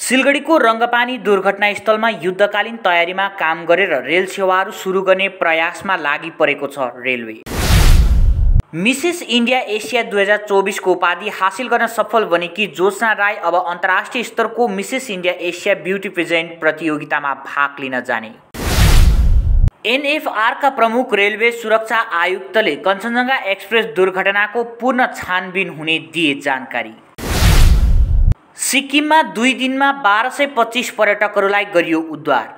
सिलगढीको रङ्गपानी दुर्घटनास्थलमा युद्धकालीन तयारीमा काम गरेर रेल सेवाहरू सुरु गर्ने प्रयासमा लागि परेको छ रेलवे। मिसेस इन्डिया एसिया 2024 को उपाधि हासिल गर्न सफल बनेकी ज्योत्सना राई अब अन्तर्राष्ट्रिय स्तरको Mrs India Asia beauty pageant प्रतियोगितामा भाग लिन जाने। एनएफआर का प्रमुख रेलवे सुरक्षा आयुक्तले कञ्चनजङ्घा एक्सप्रेस दुर्घटनाको पूर्ण छानबिन हुने दिए जानकारी। सिक्किममा 2 दिनमा 1225 पर्यटकहरूलाई गरियो उद्धार।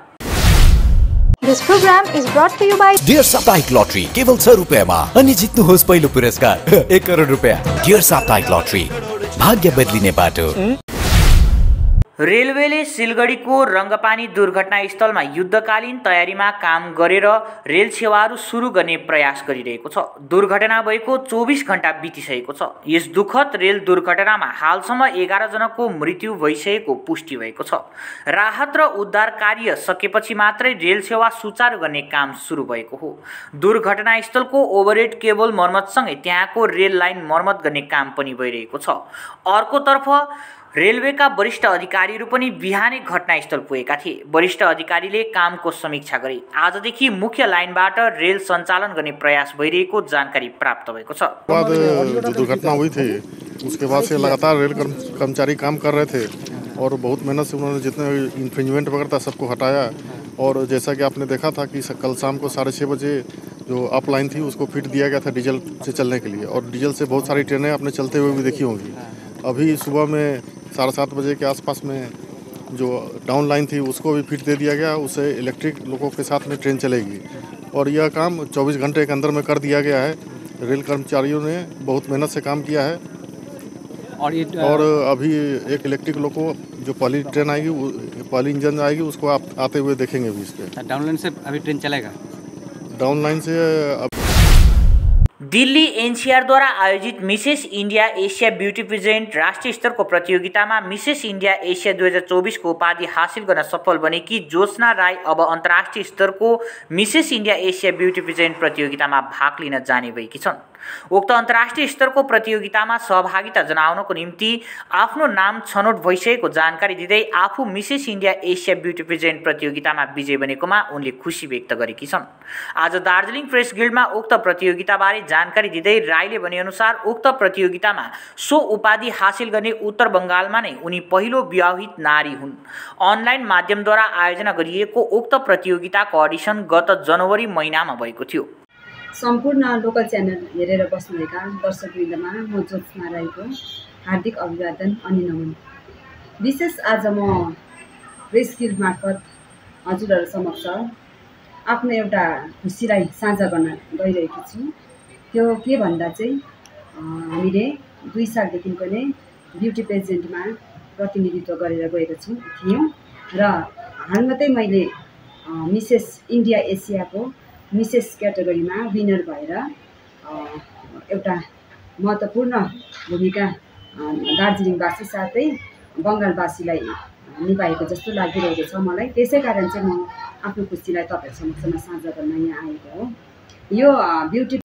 This program is brought to you by Dear Saptahic Lottery केवल 6 रुपैयाँमा अनि जित्नुहोस् पहिलो पुरस्कार 1 करोड रुपैयाँ। Dear Saptahic Lottery भाग्य बदलिने बाटो। रेलवेले सिलगढीको रङ्गपानी दुर्घटनास्थलमा युद्धकालीन तयारीमा काम गरेर रेल सेवाहरू सुरु गर्ने प्रयास गरिरहेको छ। दुर्घटना भएको 24 घण्टा बितिसकेको छ। यस दुःखद रेल दुर्घटनामा हालसम्म 11 जनाको मृत्यु भइसकेको पुष्टि भएको छ। राहत र उद्धार कार्य सकेपछि मात्रै रेल सेवा सुचारू गर्ने काम सुरु भएको हो। दुर्घटनास्थलको ओभरहेड केबल मर्मतसँगै त्यहाँको रेल लाइन मर्मत गर्ने काम पनि भइरहेको छ। अर्कोतर्फ रेलवेका वरिष्ठ अधिकारीहरू पनि बिहानै घटनास्थल पुगेका थिए। वरिष्ठ अधिकारीले कामको समीक्षा गरे। आजदेखि मुख्य लाइनबाट रेल सञ्चालन गर्ने प्रयास भइरहेको जानकारी प्राप्त भएको छ। बाद जो दुर्घटना हुई थी उसके बाद से लगातार रेल कर्मचारी काम कर रहे थे और बहुत मेहनत से उन्होंने जितने इन्फ्रिंजमेंट वगैरह था सबको हटाया। और जैसा कि आपने देखा था कि कल शाम को 6:30 बजे जो अप लाइन थी उसको फिट दिया गया था डीजल से चलने के लिए, और डीजल से बहुत सारी ट्रेनें आपने चलते हुए भी देखी होंगी। अभी सुबह में 7:30 बजे के आसपास में जो डाउन लाइन थी उसको भी फिट दे दिया गया। उससे इलेक्ट्रिक लोगों के साथ में ट्रेन चलेगी और यह काम 24 घंटे के अंदर में कर दिया गया है। रेल कर्मचारियों ने बहुत मेहनत से काम किया है। और अभी एक इलेक्ट्रिक लोको जो पहली ट्रेन आएगी, पहली इंजन आएगी, उसको आप आते हुए देखेंगे भी। इस पर डाउन लाइन से अभी ट्रेन चलेगा। डाउन लाइन से दिल्ली एनसीआर द्वारा आयोजित Mrs India Asia beauty pageant राष्ट्रिय स्तरको प्रतियोगितामा मिसेस इन्डिया एसिया 2024 को उपाधि हासिल गर्न सफल बनेकी ज्योत्सना राई अब अन्तर्राष्ट्रिय स्तरको Mrs India Asia beauty pageant प्रतियोगितामा भाग लिन जाने भएकी छन्। उक्त अन्तर्राष्ट्रिय स्तरको प्रतियोगितामा सहभागिता जनाउनको निम्ति आफ्नो नाम छनौट भइसकेको जानकारी दिँदै आफू Mrs India Asia beauty pageant प्रतियोगितामा विजय बनेकोमा उनले खुसी व्यक्त गरेकी छन्। आज दार्जिलिङ प्रेस गिल्डमा उक्त प्रतियोगिताबारे जानकारी दिँदै राईले भनेअनुसार उक्त प्रतियोगितामा सो उपाधि हासिल गर्ने उत्तर बङ्गालमा नै उनी पहिलो विवाहित नारी हुन्। अनलाइन माध्यमद्वारा आयोजना गरिएको उक्त प्रतियोगिताको अडिसन गत जनवरी महिनामा भएको थियो। सम्पूर्ण लोकल च्यानल हेरेर बस्नुभएका दर्शकवृन्दमा म ज्योत्सना राईको हार्दिक अभिवादन अनि नमन। विशेष आज म प्रेस गिल्ड मार्फत हजुरहरू समक्ष आफ्नो एउटा खुसीलाई साझा गर्न गइरहेको छु। त्यो के भन्दा चाहिँ हामीले 2 सालदेखिको नै ब्युटी पेजेन्टमा प्रतिनिधित्व गरेर गएको थियौँ र हाल मात्रै मैले मिसेस इन्डिया एसियाको मिसेस क्याटेगोरीमा विनर भएर एउटा महत्त्वपूर्ण भूमिका दार्जिलिङवासी साथै बङ्गालवासीलाई निभाएको जस्तो लागिरहेको छ मलाई। त्यसै कारण चाहिँ म आफ्नो खुसीलाई तपाईहरु समक्षमा साझा गर्न यहाँ आएको हो। यो ब्युटी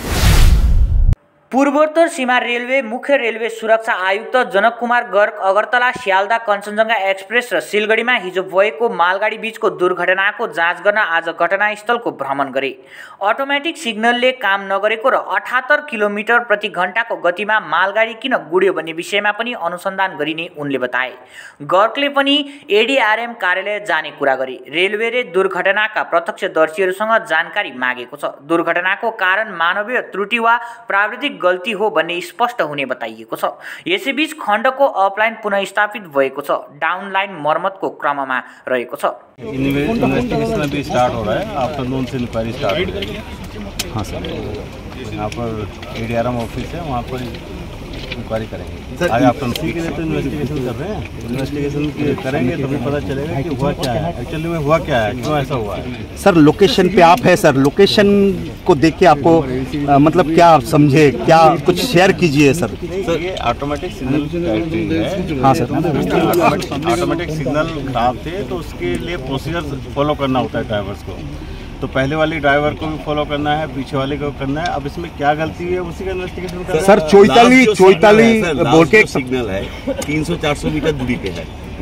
पूर्वोत्तर सीमा रेलवे मुख्य रेलवे सुरक्षा आयुक्त जनक कुमार गर्ग अगरतला स्यालदा कञ्चनजङ्घा एक्सप्रेस र सिलगढीमा हिजो भएको मालगाडी बीचको दुर्घटनाको जाँच गर्न आज घटनास्थलको भ्रमण गरे। अटोमेटिक सिग्नलले काम नगरेको र 78 किलोमिटर प्रति घण्टाको गतिमा मालगाडी किन गुड्यो भन्ने विषयमा पनि अनुसन्धान गरिने उनले बताए। गर्गले पनि एडीआरएम कार्यालय जाने कुरा गरे। रेलवेले दुर्घटनाका प्रत्यक्षदर्शीहरूसँग जानकारी मागेको छ। दुर्घटनाको कारण मानवीय त्रुटि वा प्राविधिक गल्ती हो भन्ने स्पष्ट हुने बताइएको छ। यसैबीच खण्डको अपलाइन पुनःस्थापित भएको छ। डाउन लाइन मर्मतको क्रममा रहेको छ। इन्वेस्टिगेशन अभी स्टार्ट हो रहा है। आफ्टरनून से इंक्वायरी स्टार्ट हो रही है। हाँ सर, यहाँ पर एडीआरएम ऑफिस है, वहाँ पर इंक्वायरी करेंगे। आज आफ्टरनून के लिए तो इन्वेस्टिगेशन कर रहे हैं। इन्वेस्टिगेशन करेंगे तभी पता चलेगा कि हुआ क्या है, एक्चुअली में हुआ क्या है, क्यों ऐसा हुआ है। सर लोकेशन पे आप है सर, लोकेशन को देख के आपको मतलब क्या समझे, क्या कुछ शेयर कीजिए सर। सर ये ऑटोमेटिक सिग्नल है। हाँ सर, ऑटोमेटिक सिग्नल खराब थे तो उसके लिए प्रोसीजर फॉलो करना होता है ड्राइवर्स को। तो पहले वाली ड्राइवर को भी फॉलो करना है, पीछे वाले को करना है। अब इसमें क्या गलती है उसी का इन्वेस्टिगेशन करना है। सर चोइताली बोल के सिग्नल है 300-400 मीटर दूरी पे है।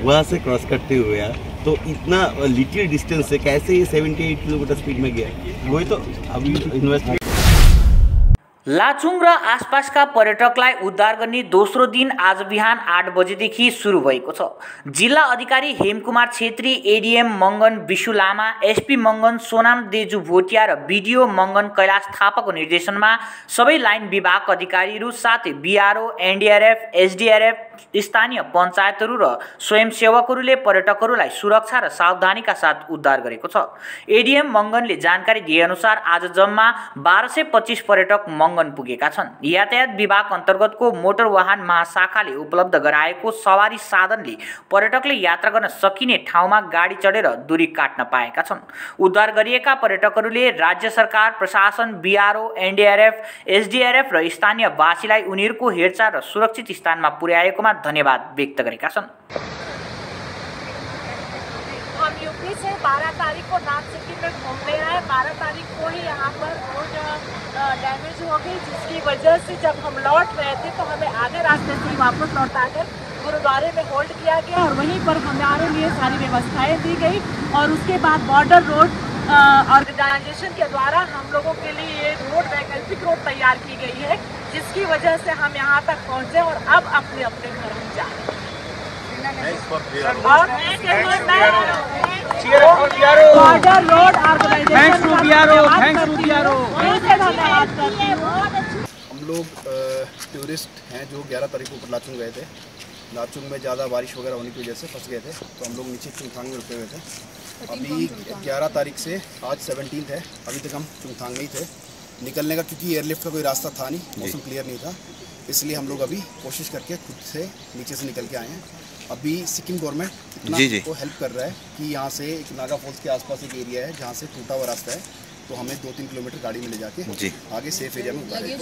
वहाँ से क्रॉस करते हुए आया, तो इतना लिटिल डिस्टेंस से कैसे ये 78 किलोमीटर स्पीड में गया, वही तो अभी इन्वेस्टिगेट। लाचुङ र आसपासका पर्यटकलाई उद्धार गर्ने दोस्रो दिन आज बिहान 8 बजेदेखि सुरु भएको छ। जिल्ला अधिकारी हेमकुमार छेत्री, एडीएम मङ्गन विशु लामा, एसपी मङ्गन सोनाम देजु भोटिया र बिडिओ मङ्गन कैलाश थापाको निर्देशनमा सबै लाइन विभाग अधिकारीहरू साथै बिआरओ, एनडीआरएफ, एसडीआरएफ, स्थानीय पञ्चायतहरू र स्वयंसेवकहरूले पर्यटकहरूलाई सुरक्षा र सावधानीका साथ उद्धार गरेको छ। एडीएम मङ्गनले जानकारी दिएअनुसार आज जम्मा 1225 पर्यटक मङ्गन पुगेका छन्। यातायात विभाग अन्तर्गतको मोटर वाहन महाशाखाले उपलब्ध गराएको सवारी साधनले पर्यटकले यात्रा गर्न सकिने ठाउँमा गाडी चढेर दूरी काट्न पाएका छन्। उद्धार गरिएका पर्यटकहरूले राज्य सरकार, प्रशासन, बिआरओ, एनडीआरएफ, एसडीआरएफ र स्थानीय वासीलाई उनीहरूको हेरचाह र सुरक्षित स्थानमा पुर्याएकोमा धन्यवाद व्यक्त गरेका छन्। हम यूपी से 12 तारीख को नॉर्थ सिक्किम में घूमने आए। 12 तारीख को ही यहाँ पर रोड डैमेज हो गई, जिसकी वजह से जब हम लौट रहे थे तो हमें आधे रास्ते से ही वापस लौटाकर गुरुद्वारे में होल्ड किया गया और वहीं पर हमारे लिए सारी व्यवस्थाएं दी गई। और उसके बाद बॉर्डर रोड ऑर्गेनाइजेशन के द्वारा हम लोगों के लिए ये रोड वैकल्पिक रोड तैयार की गई है, जिसकी वजह से हम यहाँ तक पहुँचे और अब अपने अपने घर में जा रहे हैं। बॉर्डर रोड ऑर्गेनाइजेशन हम लोग टूरिस्ट हैं जो 11 तारीख को ऊपर लाचुंग गए थे। लाचुंग में ज़्यादा बारिश वगैरह होने की वजह से फंस गए थे, तो हम लोग नीचे चुंगथांग में रुके हुए थे। अभी 11 तारीख से आज 17 है, अभी तक हम चुंगथांग में ही थे। निकलने का क्योंकि एयरलिफ्ट का कोई रास्ता था नहीं, मौसम क्लियर नहीं था, इसलिए हम लोग अभी कोशिश करके खुद से नीचे से निकल के आए हैं। अभी सिक्किम गवर्नमेंट इतना को हेल्प कर रहा है कि यहाँ से एक नागा फॉल्स के आसपास एक एरिया है जहाँ से टूटा हुआ रास्ता है, तो हमें 2-3 किलोमीटर गाड़ी में ले जाके आगे सेफ एरिया में उतारे।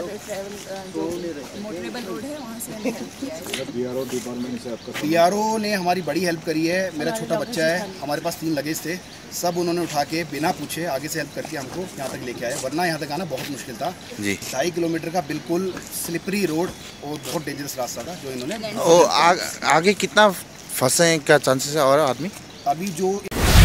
बीआरओ ने हमारी बड़ी हेल्प करी है। मेरा छोटा बच्चा है, हमारे पास 3 लगेज थे, सब उन्होंने उठा के बिना पूछे आगे से हेल्प करके हमको यहाँ तक लेके आए, वरना यहाँ तक आना बहुत मुश्किल था। 2.5 किलोमीटर का बिल्कुल स्लिपरी रोड और बहुत डेंजरस रास्ता था जो इन्होंने। आगे कितना फंसे का चांसेस है और आदमी? अभी जो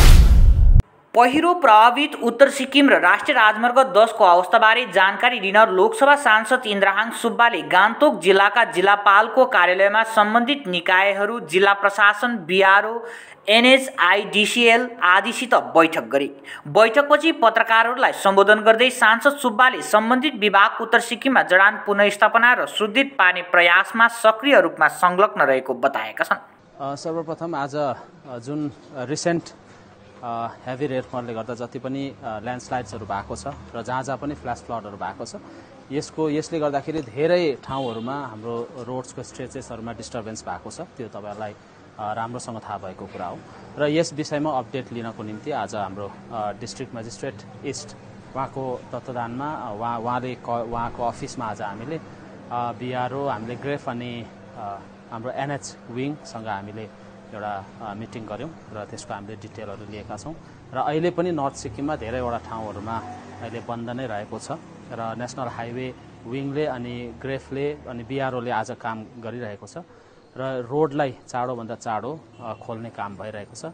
पहिरो प्रभावित उत्तर सिक्किम र राष्ट्रिय राजमार्ग 10 को अवस्थाबारे जानकारी दिन लोकसभा सांसद इन्द्रहाङ सुब्बाले गान्तोक जिल्लाका जिल्लापालको कार्यालयमा सम्बन्धित निकायहरू, जिल्ला प्रशासन, बिआरओ, एनएचआइडिसिएल आदिसित बैठक गरे। बैठकपछि पत्रकारहरूलाई सम्बोधन गर्दै सांसद सुब्बाले सम्बन्धित विभाग उत्तर सिक्किममा जडान पुनर्स्थापना र सुदृढ पार्ने प्रयासमा सक्रिय रूपमा संलग्न रहेको बताएका छन्। सर्वप्रथम आज जुन रिसेन्ट हेभी रेनफलले गर्दा जति पनि ल्यान्डस्लाइड्सहरू भएको छ र जहाँ जहाँ पनि फ्ल्यास फ्लडहरू भएको छ, यसले गर्दाखेरि धेरै ठाउँहरूमा हाम्रो रोड्सको स्ट्रेचेसहरूमा डिस्टर्बेन्स भएको छ। त्यो तपाईहरुलाई राम्रोसँग थाहा भएको कुरा हो र यस विषयमा अपडेट लिनको निम्ति आज हाम्रो डिस्ट्रिक्ट मजिस्ट्रेट इस्ट उहाँको तत्त्वावधानमा उहाँको अफिसमा आज हामीले बिआरओ, हामीले ग्रेफ अनि हाम्रो एनएच विङसँग हामीले एउटा मिटिङ गऱ्यौँ र त्यसको हामीले डिटेलहरू लिएका छौँ। र अहिले पनि नर्थ सिक्किममा धेरैवटा ठाउँहरूमा अहिले बन्द नै रहेको छ र नेसनल हाइवे विङले अनि ग्रेफले अनि बिआरओले आज काम गरिरहेको छ र रोडलाई चाँडोभन्दा चाँडो खोल्ने काम भइरहेको छ।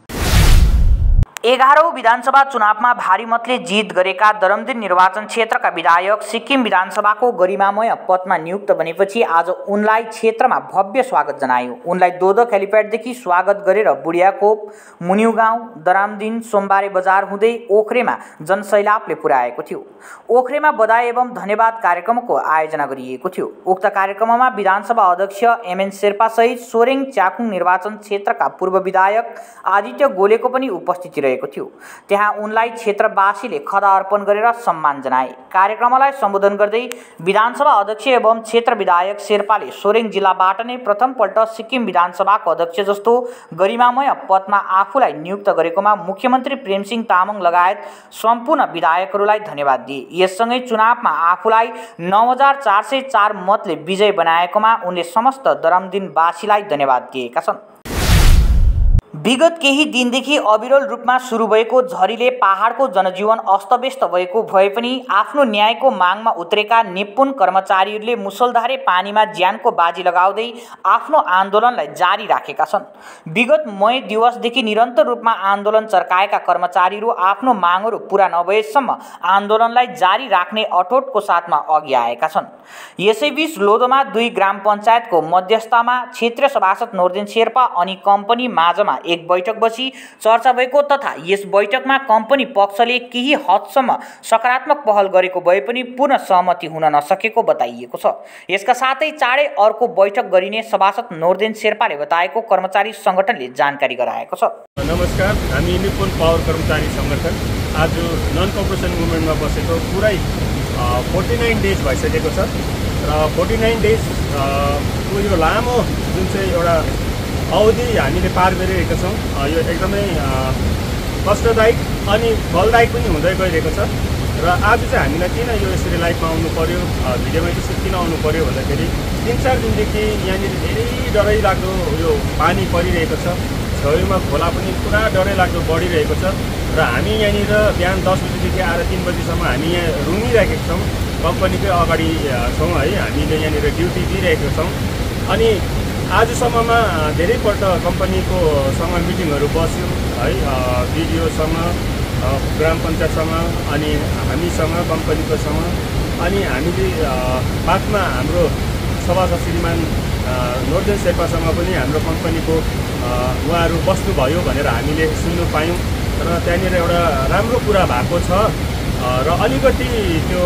11औं विधानसभा चुनावमा भारी मतले जित गरेका दरमदिन निर्वाचन क्षेत्रका विधायक सिक्किम विधानसभाको गरिमामय पदमा नियुक्त बनेपछि आज उनलाई क्षेत्रमा भव्य स्वागत जनायो। उनलाई दोदक हेलिप्याडदेखि स्वागत गरेर बुढियाकोप, मुनिउगाउँ, दरामदिन, सोमबारे बजार हुँदै ओख्रेमा जनसैलाबले पुर्याएको थियो। ओख्रेमा बधाई एवं धन्यवाद कार्यक्रमको आयोजना गरिएको थियो। उक्त कार्यक्रममा विधानसभा अध्यक्ष एमएन शेर्पा सहित सोरेङ च्याखुङ निर्वाचन क्षेत्रका पूर्व विधायक आदित्य गोलेको पनि उपस्थिति रहेको थियो। त्यहाँ उनलाई क्षेत्रवासीले खदा अर्पण गरेर सम्मान जनाए। कार्यक्रमलाई सम्बोधन गर्दै विधानसभा अध्यक्ष एवं क्षेत्र विधायक शेर्पाले सोरेङ जिल्लाबाट नै प्रथमपल्ट सिक्किम विधानसभाको अध्यक्ष जस्तो गरिमामय पदमा आफूलाई नियुक्त गरेकोमा मुख्यमन्त्री प्रेमसिंह तामाङ लगायत सम्पूर्ण विधायकहरूलाई धन्यवाद दिए। यससँगै चुनावमा आफूलाई 9404 मतले विजय बनाएकोमा उनले समस्त दरमदिनवासीलाई धन्यवाद दिएका छन्। विगत केही दिनदेखि अविरल रूपमा सुरु भएको झरीले पहाडको जनजीवन अस्तव्यस्त भएको भए पनि आफ्नो न्यायको मागमा उत्रेका निपुण कर्मचारीहरूले मुसलधारे पानीमा ज्यानको बाजी लगाउँदै आफ्नो आन्दोलनलाई जारी राखेका छन्। विगत मई दिवसदेखि निरन्तर रूपमा आन्दोलन चर्काएका कर्मचारीहरू आफ्नो मागहरू पूरा नभएसम्म आन्दोलनलाई जारी राख्ने अठोटको साथमा अघि आएका छन्। यसैबीच लोधोमा 2 ग्राम पञ्चायतको मध्यस्थतामा क्षेत्रीय सभासद नोर्देन शेर्पा अनि कम्पनी माझमा एक बैठक बसी चर्चा भएको तथा यस बैठकमा कम्पनी पक्षले केही हदसम्म सकारात्मक पहल गरेको भए पनि पूर्ण सहमति हुन नसकेको बताइएको छ। यसका साथै चाँडै अर्को बैठक गरिने सभासद नोर्देन शेर्पाले बताएको कर्मचारी संगठनले जानकारी गराएको छ। नमस्कार, हामी निपुण पावर कर्मचारी संगठन आज नन कर्पोरेसन मुभमेन्टमा बसेको पुरै 49 डेज भइसकेको छ र 49 डेज को यो लामो जुन चाहिँ एउटा अवधि हामीले पार गरिरहेका छौँ। यो एकदमै कष्टदायक अनि फलदायक पनि हुँदै गइरहेको छ र आज चाहिँ हामीलाई किन यो यसरी लाइभमा आउनु पर्यो, भिडियोमा यसरी किन आउनु पर्यो भन्दाखेरि 3-4 दिनदेखि यहाँनिर धेरै डरैलाग्दो यो पानी परिरहेको छ। छेउमा खोला पनि पुरा डरैलाग्दो बढिरहेको छ र हामी यहाँनिर बिहान 10 बजीदेखि आएर 3 बजीसम्म हामी यहाँ रुँगिरहेका छौँ। कम्पनीकै अगाडि छौँ है, हामीले यहाँनिर ड्युटी दिइरहेका छौँ। अनि आजसम्ममा धेरैपल्ट कम्पनीको सँग मिटिङहरू बस्यौँ है, बिडिओसँग, ग्राम पञ्चायतसँग अनि हामीसँग कम्पनीकोसँग। अनि हामीले बादमा हाम्रो सभासद श्रीमान नोर्देन शेर्पासँग पनि हाम्रो कम्पनीको उहाँहरू बस्नुभयो भनेर हामीले सुन्नु पायौँ र त्यहाँनिर एउटा राम्रो कुरा भएको छ र अलिकति त्यो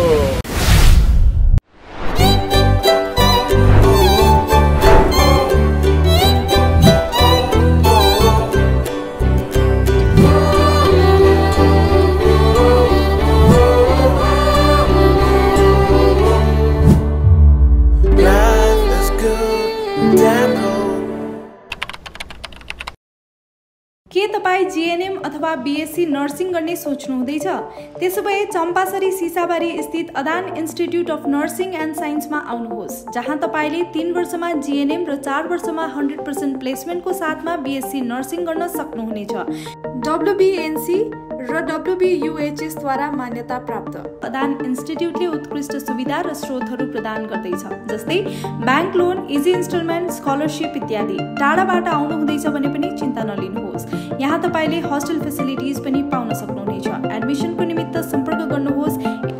के तपाईँ जीएनएम अथवा बीएससी नर्सिङ गर्ने सोच्नु हुँदैछ? त्यसोभए चम्पासरी सिसाबारी स्थित Adan institute of nursing and साइन्समा आउनुहोस्, जहाँ तपाईँले 3 वर्षमा जीएनएम र 4 वर्षमा 100% प्लेसमेन्टको साथमा बीएससी नर्सिङ गर्न सक्नुहुनेछ। WBNC र WBUHS द्वारा मान्यता प्राप्त अदान इन्स्टिट्युटले उत्कृष्ट सुविधा र स्रोतहरू प्रदान गर्दैछ, जस्तै bank loan, easy instalment, scholarship इत्यादि। टाढाबाट आउनुहुँदैछ भने पनि चिन्ता नलिनुहोस्, यहाँ तपाईँले होस्टेल फेसिलिटिज पनि पाउन सक्नुहुनेछ। एडमिसनको निमित्त सम्पर्क गर्नुहोस्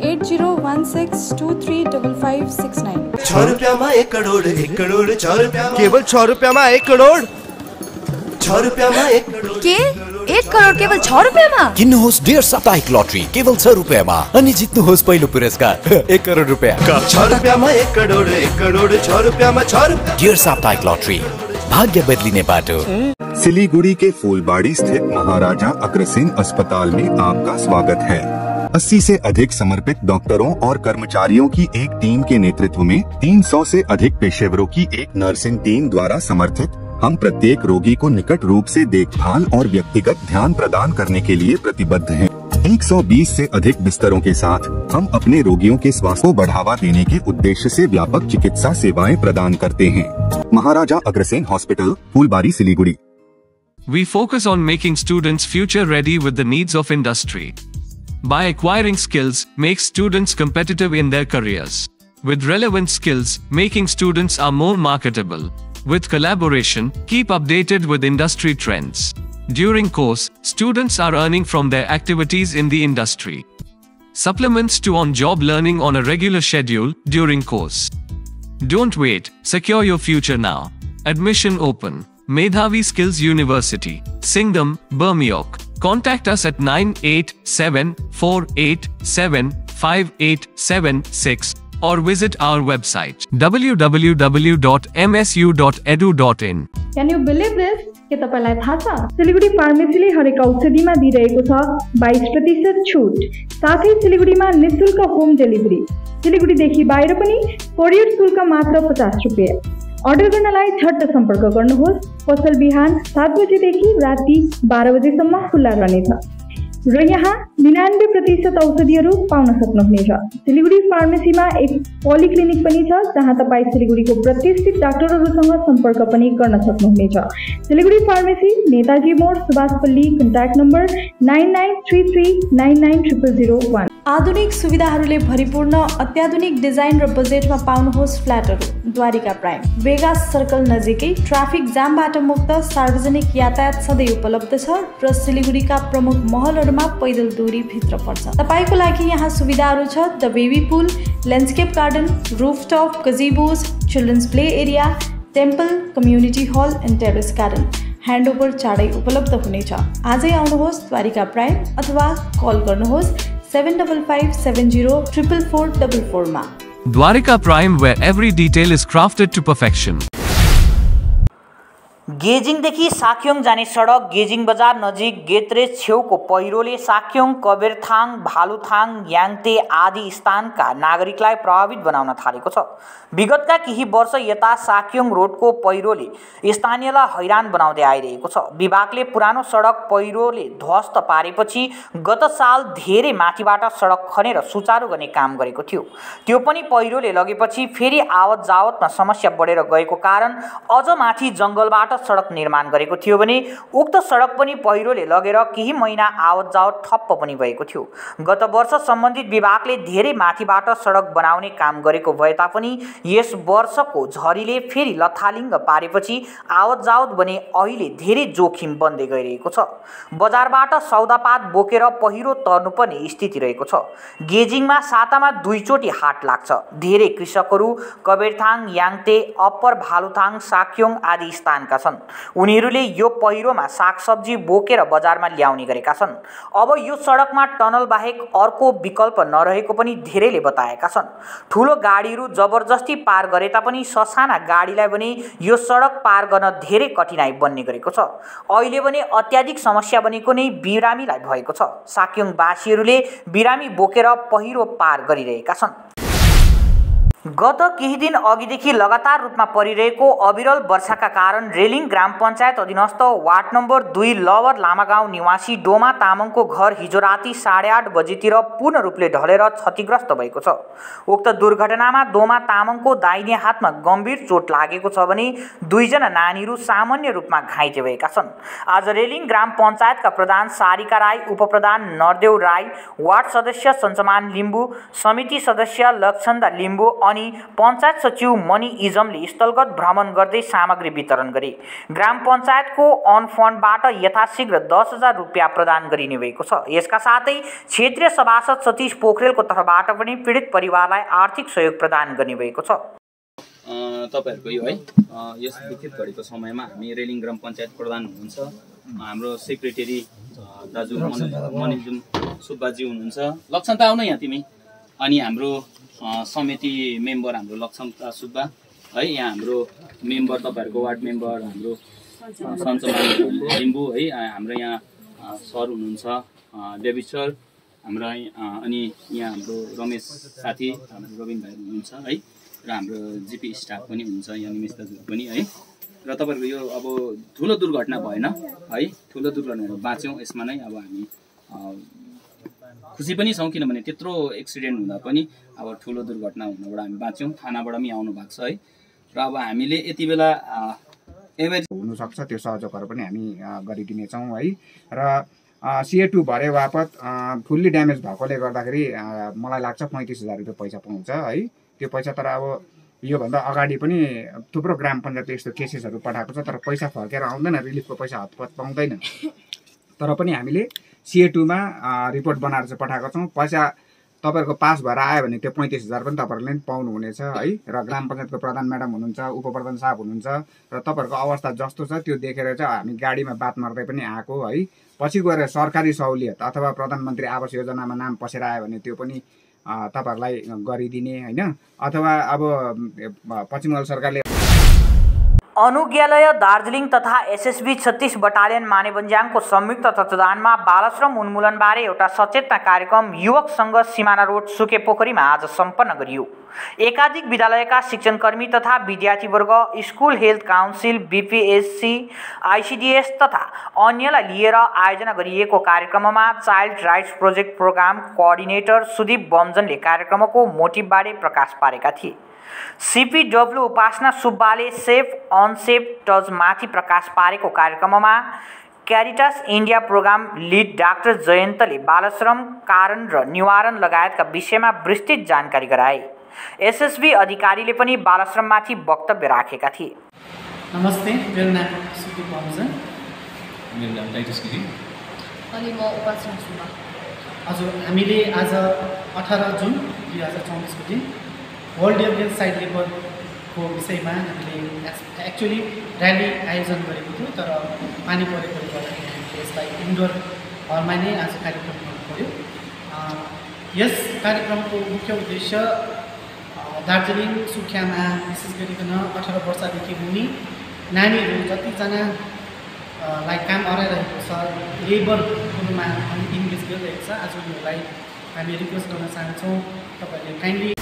8016235569। 6 रुपैयाँमा 1 करोड, 1 करोड 6 रुपैयाँमा, केवल 6 रुपैयाँमा 1 करोड, 6 रुपैयाँमा 1 करोड। के 1 करोड केवल 6 रुपैयाँमा? किन्नुहोस् डेढ साप्ताहिक लटरी केवल 6 रुपैयाँमा अनि जित्नुहोस् पहिलो पुरस्कार 1 करोड रुपैयाँ। 6 रुपैयाँमा 1 करोड, 1 करोड 6 रुपैयाँमा 6 रुपैयाँ। डेढ साप्ताहिक लटरी, भाग्य बदलिने बाटो। सिलीगुड़ी के फूलबाड़ी स्थित महाराजा अग्रसेन अस्पताल में आपका स्वागत है। 80 से अधिक समर्पित डॉक्टरों और कर्मचारियों की एक टीम के नेतृत्व में 300 से अधिक पेशेवरों की एक नर्सिंग टीम द्वारा समर्थित हम प्रत्येक रोगी को निकट रूप से देखभाल और व्यक्तिगत ध्यान प्रदान करने के लिए प्रतिबद्ध हैं। 120 से अधिक बिस्तरों के साथ हम अपने रोगियों के स्वास्थ्य को बढ़ावा देने के उद्देश्य से व्यापक चिकित्सा सेवाएं प्रदान करते हैं। Maharaja Agrasen hospital, Phulbari, Siliguri. We focus on making students future ready with the needs of industry. By acquiring skills, make students competitive in their careers. With relevant skills, making students are more marketable. With collaboration, keep updated with industry trends. During course, students are earning from their activities in the industry. Supplements to on-job learning on a regular schedule during course. Don't wait, secure your future now. Admission open. Medhavi Skills University, Singham, Burmioc. Contact us at 9874875876 or visit our website www.msu.edu.in. Can you believe this? के तपाईलाई थाहा छ सिलीगुडी फार्मेसीले हरेक औषधिमा दिइरहेको छ 22% छुट, साथै सिलीगुडीमा निशुल्क होम डेलिभरी। सिलीगुडीदेखि बाहिर पनि कोरियर शुल्क मात्र 50 रुपैयाँ। अर्डर गर्नलाई झट्ट सम्पर्क गर्नुहोस्। पसल बिहान 7 बजेदेखि राति 12 बजेसम्म खुल्ला रहनेछ। र यहाँ 99% औषधिहरू पाउन सक्नुहुनेछ। सिलिगुडी फार्मेसीमा एक पोलिक्लिनिक पनि छ जहाँ तपाईँ सिलिगुडीको प्रतिष्ठित डाक्टरहरूसँग सम्पर्क पनि गर्न सक्नुहुनेछ। Siliguri pharmacy, Netaji Mor, Subhashpally, contact number 9933990001। आधुनिक सुविधाहरूले भरिपूर्ण अत्याधुनिक डिजाइन र बजेटमा पाउनुहोस् फ्ल्याटहरू। द्वारिका प्राइम, वेगास सर्कल नजिकै, ट्राफिक जामबाट मुक्त, सार्वजनिक यातायात सधैँ उपलब्ध छ र सिलिगुडीका प्रमुख महलहरूमा पैदल दूरी भित्र पर्छ। तपाईको लागि यहाँ सुविधाहरू छ: the baby pool, landscape garden, rooftop, gazebos, children's play area, temple, community hall and terrace garden. Handover चाँडै उपलब्ध हुनेछ। आजै आउनुहोस् द्वारिका प्राइम अथवा कल गर्नुहोस् 7557044444 मा। Dwarika Prime, where every detail is crafted to perfection. गेजिङदेखि Sakyong जाने सडक गेजिङ बजार नजिक गेत्रेज छेउको पहिरोले साक्योङ, कबेरथाङ, भालुथाङ, याङते आदि स्थानका नागरिकलाई प्रभावित बनाउन थालेको छ। विगतका केही वर्ष यता साक्योङ रोडको पहिरोले स्थानीयलाई हैरान बनाउँदै आइरहेको छ। विभागले पुरानो सडक पहिरोले ध्वस्त पारेपछि गत साल धेरै माथिबाट सडक खनेर सुचारू गर्ने काम गरेको थियो। त्यो पनि पहिरोले लगेपछि फेरि आवत जावतमा समस्या बढेर गएको कारण अझ माथि जंगलबाट सडक निर्माण गरेको थियो भने उक्त सडक पनि पहिरोले लगेर केही महिना आवत जावत ठप्प पनि भएको थियो। गत वर्ष सम्बन्धित विभागले धेरै माथिबाट सडक बनाउने काम गरेको भए तापनि यस वर्षको झरीले फेरि लथालिङ्ग पारेपछि आवत जावत भने अहिले धेरै जोखिम बन्दै गइरहेको छ। बजारबाट सौदापात बोकेर पहिरो तर्नुपर्ने स्थिति रहेको छ। गेजिङमा सातामा 2 चोटि हाट लाग्छ। धेरै कृषकहरू कबेरथाङ, याङते, अप्पर भालुथाङ, साक्योङ आदि स्थानका छन्। उनीहरूले यो पहिरोमा सागसब्जी बोकेर बजारमा ल्याउने गरेका छन्। अब यो सडकमा टनल बाहेक अर्को विकल्प नरहेको पनि धेरैले बताएका छन्। ठुलो गाडीहरू जबरजस्ती पार गरे तापनि ससाना गाडीलाई भने यो सडक पार गर्न धेरै कठिनाई बन्ने गरेको छ। अहिले भने अत्याधिक समस्या बनेको नै बिरामीलाई भएको छ। साक्योङवासीहरूले बिरामी बोकेर पहिरो पार गरिरहेका छन्। गत केही दिन अघिदेखि लगातार रूपमा परिरहेको अविरल वर्षाका कारण रेलिङ ग्राम पञ्चायत अधीनस्थ वार्ड नम्बर 2 लवर लामागाउँ निवासी डोमा तामाङको घर हिजो राति 8:30 बजेतिर पूर्ण रूपले ढलेर क्षतिग्रस्त भएको छ। उक्त दुर्घटनामा डोमा तामाङको दाहिने हातमा गम्भीर चोट लागेको छ भने 2 जना नानीहरू सामान्य रूपमा घाइते भएका छन्। आज रेलिङ ग्राम पञ्चायतका प्रधान सारिका राई, उपप्रधान नरदेव राई, वार्ड सदस्य सञ्चमान लिम्बू, समिति सदस्य लक्षन्दा लिम्बू अनि पञ्चायत सचिव मणि इजमले स्थलगत भ्रमण गर्दै सामग्री वितरण गरे। ग्राम पञ्चायतको अन फन्डबाट यथाशीघ्र 10,000 रुपियाँ प्रदान गरिने भएको छ। यसका साथै क्षेत्रीय सभासद सतीश पोखरेलको तर्फबाट पनि पीडित परिवारलाई आर्थिक सहयोग प्रदान गर्ने भएको छ। तपाईहरुको यो है यस दुखित घडीको समयमा हामी रेलिङ ग्राम पञ्चायत प्रधान हुनुहुन्छ, हाम्रो सेक्रेटरी दाजु मनिजुम सुब्बाजी हुनुहुन्छ, लक्षणता आउनु यहाँ तिमी, अनि हाम्रो समिति मेम्बर हाम्रो लक्षणता सुब्बा है, यहाँ हाम्रो मेम्बर तपाईहरुको वार्ड मेम्बर हाम्रो सञ्चमान लिम्बू है, हाम्रो यहाँ सर हुनुहुन्छ डेभिड सर हाम्रो, अनि यहाँ हाम्रो रमेश साथी हाम्रो रविन भाइ हुनुहुन्छ है, र हाम्रो जिपी स्टाफ पनि हुनुहुन्छ, यहाँ निमेश दाजु पनि है। र तपाईहरुको यो अब ठुलो दुर्घटना भएन है, ठुलो दुर्घटनाहरू बाँच्यौँ। यसमा नै अब हामी खुसी पनि छौँ, किनभने त्यत्रो एक्सिडेन्ट हुँदा पनि अब ठुलो दुर्घटना हुनबाट हामी बाँच्यौँ। थानाबाट पनि आउनु भएको छ है, र अब हामीले यति बेला हुनसक्छ त्यो सहयोगहरू पनि हामी गरिदिनेछौँ है। र CA2 भरे बापत फुल्ली ड्यामेज भएकोले गर्दाखेरि मलाई लाग्छ 35,000 रुपियाँ पैसा पाउँछ है। त्यो पैसा तर अब योभन्दा अगाडि पनि थुप्रो ग्राम पञ्चायतले यस्तो केसेसहरू पठाएको छ, तर पैसा फर्केर आउँदैन, रिलिफको पैसा हतपत पाउँदैन। तर पनि हामीले CA2 मा रिपोर्ट बनाएर चाहिँ पठाएको छौँ। पैसा तपाईहरुको पास भएर आयो भने त्यो 35,000 पनि तपाईहरुले पाउनुहुनेछ है। र ग्राम पञ्चायतको प्रधान म्याडम हुनुहुन्छ, उपप्रधान साहब हुनुहुन्छ, र तपाईहरुको अवस्था जस्तो छ त्यो देखेर चाहिँ हामी गाडीमा बात मार्दै पनि आएको है। पछि गएर सरकारी सहुलियत अथवा प्रधानमन्त्री आवास योजनामा नाम पसेर आयो भने त्यो पनि तपाईहरुलाई गरिदिने हैन, अथवा अब पश्चिम बङ्गाल सरकारले अनुज्ञालय दार्जिलिङ तथा एसएसबी 36 बटालियन मानेबन्ज्याङको संयुक्त तत्त्वावधानमा बालश्रम उन्मूलनबारे एउटा सचेतना कार्यक्रम युवक सङ्घ सिमाना रोड सुकेपोखरीमा आज सम्पन्न गरियो। एकाधिक विद्यालयका शिक्षणकर्मी तथा विद्यार्थीवर्ग, school health council, BPSC, ICDS तथा अन्यलाई लिएर आयोजना गरिएको कार्यक्रममा child rights project programme coordinator Sudip बमजनले कार्यक्रमको मोटिभबारे प्रकाश पारेका थिए। सीपीडब्ल्यू उपासना सुब्बाले सेफ अनसेफ टचमाथि प्रकाश पारेको कार्यक्रममा Caritas India programme lead doctor जयन्तले बालश्रम कारण र निवारण लगायतका विषयमा विस्तृत जानकारी गराए। एसएसबी अधिकारीले पनि बालश्रममाथि वक्तव्य राखेका थिए। नमस्ते, मेरो नाम सुदीप बमजन। मेरो नाम टाइटस गिरी अनि म उपासना सुब्बा। हजुर, हामीले आज 18 जुन 2024 को दिन वर्ल्ड डेभलपमेन्ट साइड लेभलको विषयमा हामीले एक्चुअली र्याली आयोजन गरेको थियो, तर पानी परेकोले गर्दाखेरि हामीले यसलाई इन्डोर हलमा नै आज कार्यक्रम गर्नु पर्यो। यस कार्यक्रमको मुख्य उद्देश्य दार्जिलिङ सुख्यामा विशेष गरिकन 18 वर्षदेखि मुनि नानीहरू जतिजना लाई काम अराइरहेको छ, लेबरहरूमा इन्गेज गरिरहेको छ, आज उनीहरूलाई हामी रिक्वेस्ट गर्न चाहन्छौँ तपाईँहरूले काइन्डली।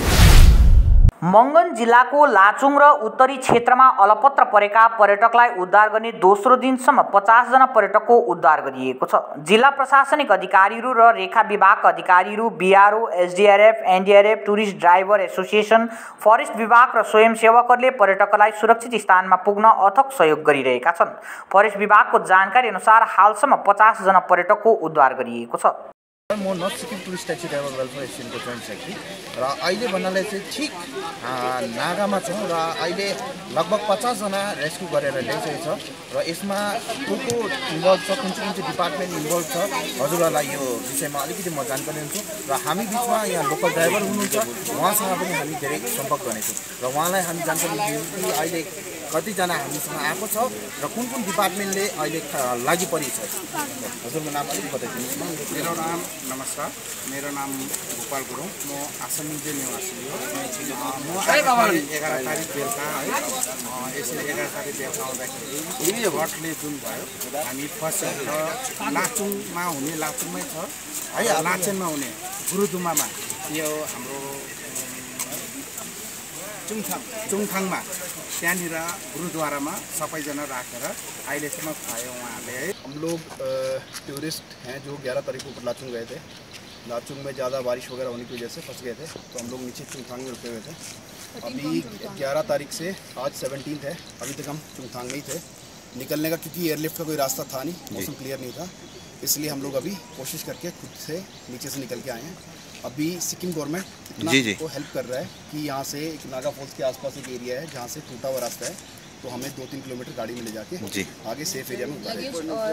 मङ्गन जिल्लाको लाचुङ र उत्तरी क्षेत्रमा अलपत्र परेका पर्यटकलाई उद्धार गर्ने दोस्रो दिनसम्म 50 जना पर्यटकको उद्धार गरिएको छ। जिल्ला प्रशासनिक अधिकारीहरू र रेखा विभागका अधिकारीहरू, BRO, SDRF, NDRF, tourist driver association, forest विभाग र स्वयंसेवकहरूले पर्यटकलाई सुरक्षित स्थानमा पुग्न अथक सहयोग गरिरहेका छन्। फरेस्ट विभागको जानकारी अनुसार हालसम्म 50 जना पर्यटकको उद्धार गरिएको छ। म north Sikkim tourist taxi driver welfare एसोसिएसनको जोइन्ट सेक्रेटरी र अहिले भन्नाले चाहिँ ठिक नागामा छौँ र अहिले लगभग 50 जना रेस्क्यु गरेर ल्याइसकेको छ र यसमा को इन्भल्भ छ, कुन चाहिँ डिपार्टमेन्ट इन्भल्भ छ, हजुरहरूलाई यो विषयमा अलिकति म जानकारी दिन्छु। र हामी बिचमा यहाँ लोकल ड्राइभर हुनुहुन्छ, उहाँसँग पनि हामी धेरै सम्पर्क गर्नेछौँ र उहाँलाई हामी जानकारी दिन्छौँ कि अहिले कतिजना हामीसँग आएको छ र कुन कुन डिपार्टमेन्टले अहिले लागि परेको छ। हजुरको नाम अलिक बताइदिनुहोस्। मेरो नाम नमस्कार, मेरो नाम गोपाल गुरुङ, म आसामनिजे निवासी हो। म 11 तारिक बेलुका है यसरी 11 तारिक बेलुका आउँदाखेरि घटले जुन भयो हामी फर्स्ट र लाचुङमा हुने लाचुङमै छ है, लाचेनमा हुने गुरुदुमामा यो हाम्रो चुङथाङमा त्यहाँनिर गुरुद्वारामा सबैजना राखेर अहिलेसम्म खुवायो उहाँहरूले है। हम लोग टूरिस्ट हैं जो 11 तारीख को ऊपर लाचुंग गए थे। लाचुंग में ज़्यादा बारिश वगैरह होने की वजह से फंस गए थे, तो हम लोग नीचे चुंगथांग में रुके हुए थे। अभी 11 तारीख से आज 17 है, अभी तक हम चुंगथांग में ही थे। निकलने का क्योंकि एयरलिफ्ट का कोई रास्ता था नहीं, मौसम क्लियर नहीं था, इसलिए हम लोग अभी कोशिश करके खुद से नीचे से निकल के आए हैं। अभी सिक्किम गवर्नमेंट इतना को हेल्प कर रहा है कि यहाँ से एक नागा फॉल्स के आसपास एक एरिया है जहाँ से टूटा हुआ रास्ता है, तो हमें 2-3 किलोमीटर गाड़ी में ले जाके आगे सेफ एरिया में उतारें।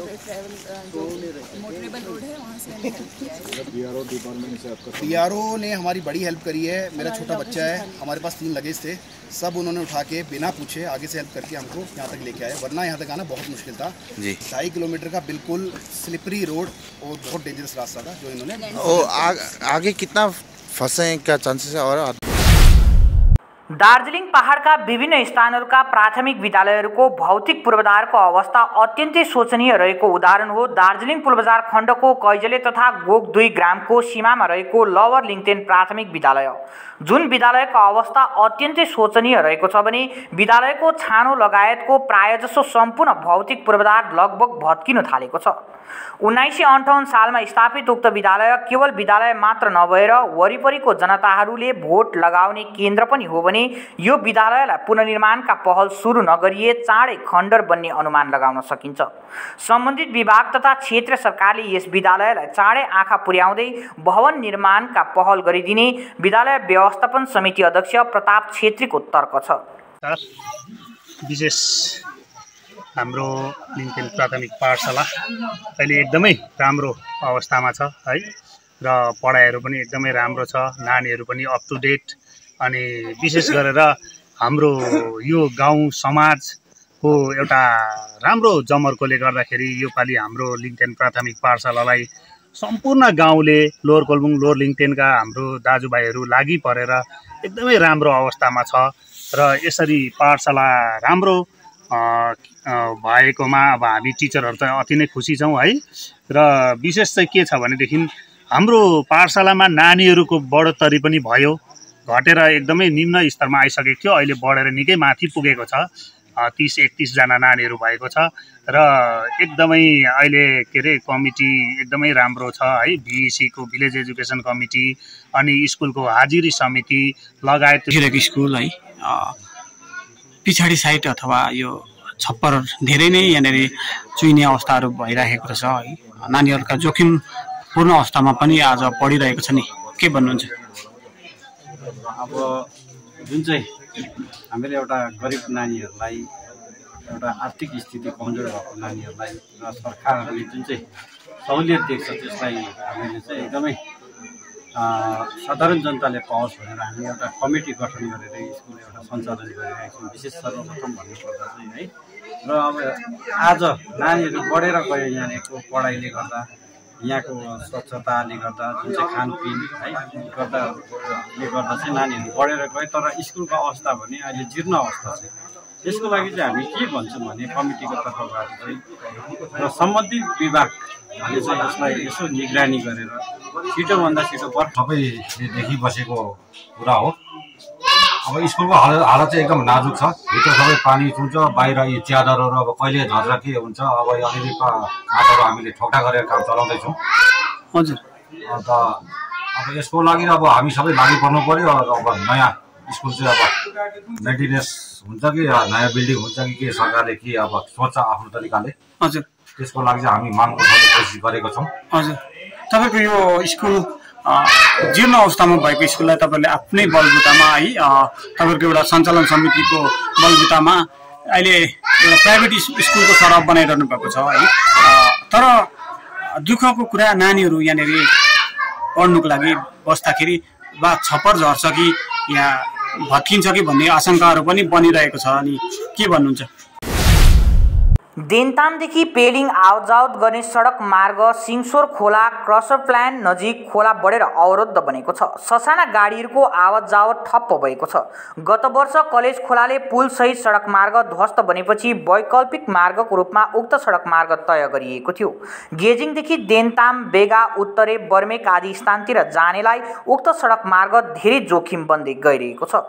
बीआरओ ने हमारी बड़ी हेल्प करी है। मेरा छोटा बच्चा है, हमारे पास 3 लगेज थे, सब उन्होंने उठा के बिना पूछे आगे से हेल्प करके हमको यहाँ तक लेके आए, वरना यहाँ तक आना बहुत मुश्किल था। 2.5 किलोमीटर का बिल्कुल स्लिपरी रोड और बहुत डेंजरस रास्ता था जो इन्होंने। आगे कितना फंसे क्या चांसेस है? और दार्जिलिङ पहाडका विभिन्न स्थानहरूका प्राथमिक विद्यालयहरूको भौतिक पूर्वाधारको अवस्था अत्यन्तै शोचनीय रहेको उदाहरण हो दार्जिलिङ पुलबजार खण्डको कैजले तथा गोक 2 ग्रामको सीमामा रहेको लवर लिङतेन प्राथमिक विद्यालय, जुन विद्यालयको अवस्था अत्यन्तै शोचनीय रहेको छ भने विद्यालयको छानो लगायतको प्रायजसो सम्पूर्ण भौतिक पूर्वाधार लगभग भत्किन थालेको छ। 1958 सालमा स्थापित उक्त विद्यालय केवल विद्यालय मात्र नभएर वरिपरिको जनताहरूले भोट लगाउने केन्द्र पनि हो भने यो विद्यालयलाई पुनर्निर्माणका पहल सुरु नगरिए चाँडै खण्डर बन्ने अनुमान लगाउन सकिन्छ। सम्बन्धित विभाग तथा क्षेत्रीय सरकारले यस विद्यालयलाई चाँडै आँखा पुर्याउँदै भवन निर्माणका पहल गरिदिने विद्यालय व्यवस्थापन समिति अध्यक्ष प्रताप छेत्रीको तर्क छ। विशेष हाम्रो लिङतेन प्राथमिक पाठशाला अहिले एकदमै राम्रो अवस्थामा छ है, र पढाइहरू पनि एकदमै राम्रो छ, नानीहरू पनि अप टु डेट। अनि विशेष गरेर हाम्रो यो गाउँ समाजको एउटा राम्रो जमर्कोले गर्दाखेरि योपालि हाम्रो लिङतेन प्राथमिक पाठशालालाई सम्पूर्ण गाउँले लोवर कोलबुङ लोवर लिङतेनका हाम्रो दाजुभाइहरू लागि परेर एकदमै राम्रो अवस्थामा छ। र यसरी पाठशाला राम्रो भएकोमा अब हामी टिचरहरू त अति नै खुसी छौँ है। र विशेष चाहिँ के छ भनेदेखि हाम्रो पाठशालामा नानीहरूको बढोत्तरी पनि भयो, घटेर एकदमै निम्न स्तरमा आइसकेको थियो, अहिले बढेर निकै माथि पुगेको छ। 30-31 जना नानीहरू भएको छ र एकदमै अहिले के अरे कमिटी एकदमै राम्रो छ है। भिइसी को भिलेज एजुकेसन कमिटी अनि स्कुलको हाजिरी समिति लगायत स्कुल है पिछाडी साइड अथवा यो छप्पर धेरै नै यहाँनिर चुइने अवस्थाहरू भइरहेको छ है। नानीहरूका जोखिमपूर्ण अवस्थामा पनि आज पढिरहेको छ नि, के भन्नुहुन्छ? अब जुन चाहिँ हामीले एउटा गरिब नानीहरूलाई, एउटा आर्थिक स्थिति कमजोर भएको नानीहरूलाई र सरकारले जुन चाहिँ सहुलियत देख्छ त्यसलाई हामीले चाहिँ एकदमै साधारण जनताले पाओस् भनेर हामी एउटा कमिटी गठन गरेर स्कुल एउटा सञ्चालन गरिरहेका छौँ। विशेष सर्वप्रथम भन्नुपर्दा चाहिँ है। र अब आज नानीहरू बढेर गयो, यहाँको पढाइले गर्दा, यहाँको स्वच्छताले गर्दा, जुन चाहिँ खानपिन है गर्दाले गर्दा चाहिँ नानीहरू बढेर गए, तर स्कुलको अवस्था भने अहिले जीर्ण अवस्था छ। यसको लागि चाहिँ हामी के भन्छौँ भने कमिटीको तर्फबाट चाहिँ र सम्बन्धित विभागले चाहिँ यसलाई यसो निगरानी गरेर छिटोभन्दा छिटो सबैले देखिबसेको कुरा हो। अब स्कुलको हालत चाहिँ एकदम नाजुक छ। भित्र सबै पानी चुन्छ, बाहिर यी च्यादरहरू अब कहिले झर्छ के हुन्छ। अब अलिअलि काठहरू हामीले ठोक्ठा गरेर काम चलाउँदैछौँ। हजुर। अन्त अब यसको लागि अब हामी सबै लागि पर्नु पर्यो। अब नयाँ स्कुल चाहिँ अब मेन्टेनेन्स हुन्छ कि नयाँ बिल्डिङ हुन्छ कि के सरकारले के अब सोच्छ आफ्नो तरिकाले। हजुर। त्यसको लागि चाहिँ हामी माग उठाउने कोसिस गरेको छौँ। हजुर। तपाईँको यो स्कुल जीर्ण अवस्थामा भएको स्कुललाई तपाईँले आफ्नै बलबुतामा है, तपाईँको एउटा सञ्चालन समितिको बलबुतामा अहिले एउटा प्राइभेट स्कुलको सरह बनाइरहनु भएको छ है। तर दुःखको कुरा नानीहरू यहाँनिर पढ्नुको लागि बस्दाखेरि वा छप्पर झर्छ कि या भत्किन्छ कि भन्ने आशंकाहरू पनि बनिरहेको छ। अनि के भन्नुहुन्छ? देन्तामदेखि पेलिङ आवतजावत गर्ने सडक मार्ग सिङसोर खोला क्रसर प्लान्ट नजिक खोला बढेर अवरुद्ध बनेको छ। ससाना गाडीहरूको आवतजावत ठप्प भएको छ। गत वर्ष कलेज खोलाले पुलसहित सडक मार्ग ध्वस्त बनेपछि वैकल्पिक मार्गको रूपमा उक्त सडक मार्ग तय गरिएको थियो। गेजिङदेखि देन्ताम, बेगा, उत्तरे, बर्मेक आदि स्थानतिर जानेलाई उक्त सडक मार्ग धेरै जोखिम बन्दै गइरहेको छ।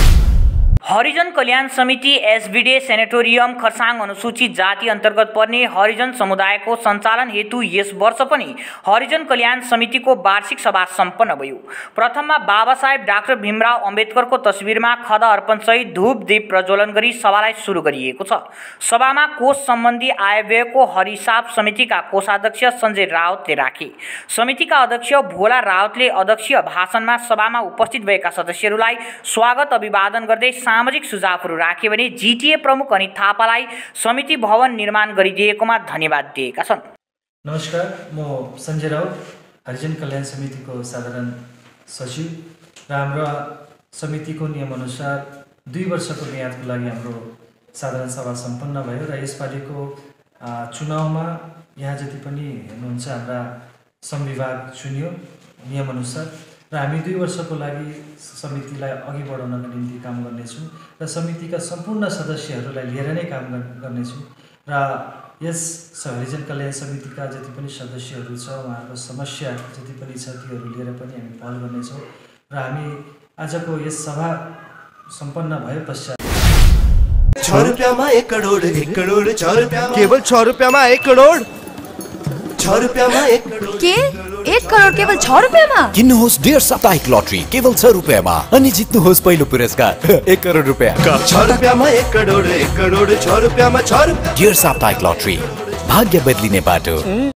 हरिजन कल्याण समिति एसबिडे सेनेटोरियम खरसाङ अनुसूचित जाति अन्तर्गत पर्ने हरिजन समुदायको सञ्चालन हेतु यस वर्ष पनि हरिजन कल्याण समितिको वार्षिक सभा सम्पन्न भयो। प्रथममा बाबासाहेब डाक्टर भीमराव अम्बेडकरको तस्बिरमा खदा अर्पणसहित धूप दीप प्रज्वलन गरी सभालाई सुरु गरिएको छ। सभामा कोष सम्बन्धी आयव्ययको हरिसाब समितिका कोषाध्यक्ष सञ्जय राउतले राखे। समितिका अध्यक्ष भोला राउतले अध्यक्षीय भाषणमा सभामा उपस्थित भएका सदस्यहरूलाई स्वागत अभिवादन गर्दै सामाजिक सुझावहरू राखे भने जिटिए प्रमुख अनित थापालाई समिति भवन निर्माण गरिदिएकोमा धन्यवाद दिएका छन्। नमस्कार, म सञ्जय राउत, हरिजन कल्याण समितिको साधारण सचिव र हाम्रो समितिको नियमअनुसार 2 वर्षको म्यादको लागि हाम्रो साधारण सभा सम्पन्न भयो र यसपालिको चुनावमा यहाँ जति पनि हेर्नुहुन्छ हाम्रा संविभाग चुनियो नियमअनुसार र हामी 2 वर्षको लागि समितिलाई अघि बढाउनको निम्ति काम गर्नेछौँ र समितिका सम्पूर्ण सदस्यहरूलाई लिएर नै काम गर्नेछौँ र यस हरिजन कल्याण समितिका जति पनि सदस्यहरू छ उहाँहरूको समस्या जति पनि छ तीहरू लिएर पनि हामी पहल गर्नेछौँ र हामी आजको यस सभा सम्पन्न भए पश्चात 6 रुपैयाँमा 1 करोड 1 करोड 6 रुपैयाँमा केवल 6 रुपैयाँमा 1 करोड 6 रुपैयाँमा 1 करोड के 1 करोड केवल 6 रुपैयाँमा? किन्नुहोस् डेढ साप्ताहिक लटरी केवल 6 रुपैयाँमा अनि जित्नुहोस् पहिलो पुरस्कार 1 करोड रुपैयाँ। 6 रुपैयाँमा 1 करोड 1 करोड 6 रुपैयाँमा 6 रुपैयाँ। डेढ साप्ताहिक लटरी, भाग्य बदलिने बाटो।